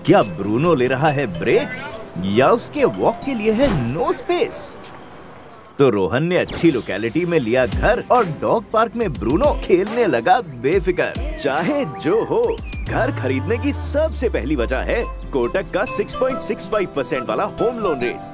क्या ब्रूनो ले रहा है ब्रेक्स या उसके वॉक के लिए है नो स्पेस? तो रोहन ने अच्छी लोकेलिटी में लिया घर और डॉग पार्क में ब्रूनो खेलने लगा बेफिक्र। चाहे जो हो, घर खरीदने की सबसे पहली वजह है कोटक का 6.65% वाला होम लोन रेट।